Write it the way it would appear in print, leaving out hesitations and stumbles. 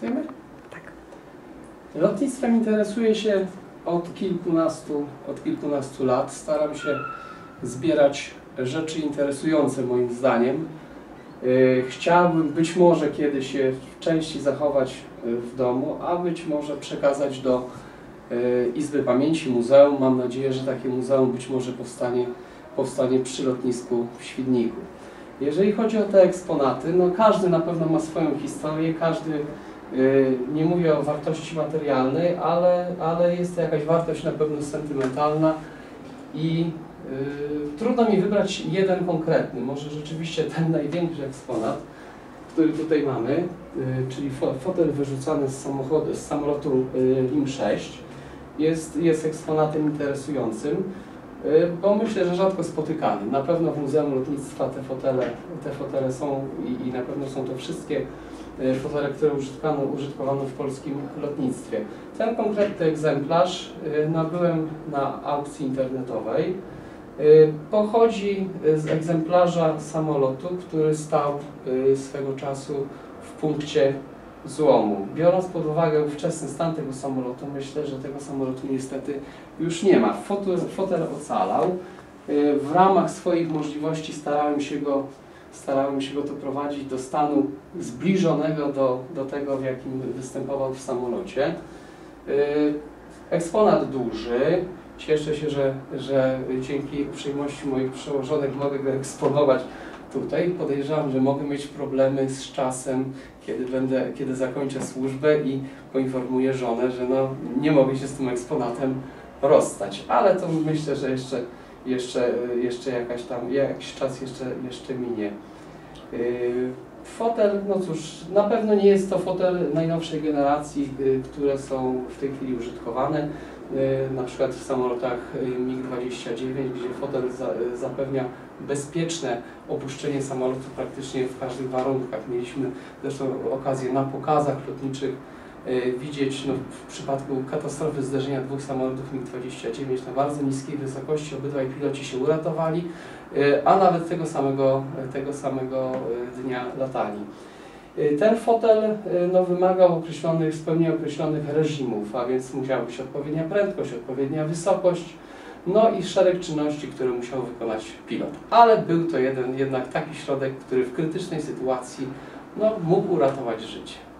Startujemy? Tak. Lotnictwem interesuję się od kilkunastu lat. Staram się zbierać rzeczy interesujące moim zdaniem. Chciałbym być może kiedyś je w części zachować w domu, a być może przekazać do Izby Pamięci, muzeum. Mam nadzieję, że takie muzeum być może powstanie przy lotnisku w Świdniku. Jeżeli chodzi o te eksponaty, no każdy na pewno ma swoją historię, każdy, nie mówię o wartości materialnej, ale jest to jakaś wartość na pewno sentymentalna i trudno mi wybrać jeden konkretny, może rzeczywiście ten największy eksponat, który tutaj mamy, czyli fotel wyrzucany z samolotu LIM-6, jest eksponatem interesującym, bo myślę, że rzadko spotykany. Na pewno w Muzeum Lotnictwa te fotele są i na pewno są to wszystkie fotele, które użytkowano w polskim lotnictwie. Ten konkretny egzemplarz nabyłem na aukcji internetowej. Pochodzi z egzemplarza samolotu, który stał swego czasu w punkcie złomu. Biorąc pod uwagę wczesny stan tego samolotu, myślę, że tego samolotu niestety już nie ma. Fotel ocalał. W ramach swoich możliwości starałem się go doprowadzić do stanu zbliżonego do tego, w jakim występował w samolocie. Eksponat duży. Cieszę się, że dzięki uprzejmości moich przełożonych mogę go eksponować tutaj. Podejrzewam, że mogę mieć problemy z czasem, kiedy zakończę służbę i poinformuję żonę, że no, nie mogę się z tym eksponatem rozstać. Ale to myślę, że jeszcze jakiś czas jeszcze minie. Fotel, no cóż, na pewno nie jest to fotel najnowszej generacji, które są w tej chwili użytkowane. Na przykład w samolotach MiG-29, gdzie fotel zapewnia bezpieczne opuszczenie samolotu praktycznie w każdych warunkach. Mieliśmy zresztą okazję na pokazach lotniczych widzieć, no, w przypadku katastrofy zderzenia dwóch samolotów MiG-29 na bardzo niskiej wysokości obydwaj piloci się uratowali, a nawet tego samego dnia latali. Ten fotel no, wymagał spełnienia określonych reżimów, a więc musiała być odpowiednia prędkość, odpowiednia wysokość, no i szereg czynności, które musiał wykonać pilot. Ale był to jednak taki środek, który w krytycznej sytuacji no, mógł uratować życie.